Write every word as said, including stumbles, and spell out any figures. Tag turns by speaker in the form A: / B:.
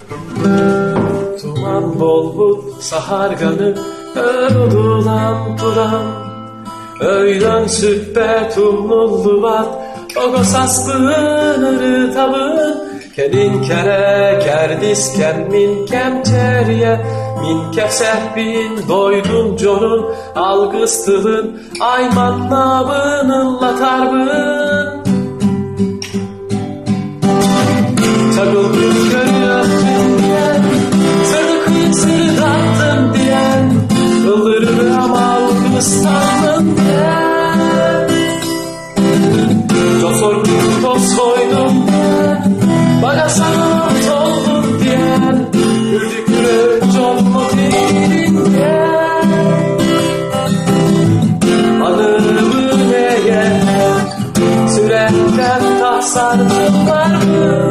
A: Duman bol but saharganı örudulan turan öylön süppe tumnullu vat ogo saspınırı tabın kedin kere kerdisken min kemçeriye min kesehbin doydun corun algıstılın ayman nabının latarbın çakılgın görüyorsun diyen sırdıkın sırdattın diyen ıldırır ama ıstandın diyen cosorgun toz koydum diyen bana sana oldun diyen ürdüküre çok motivin diyen anımı neye sürekten tasardım var mı?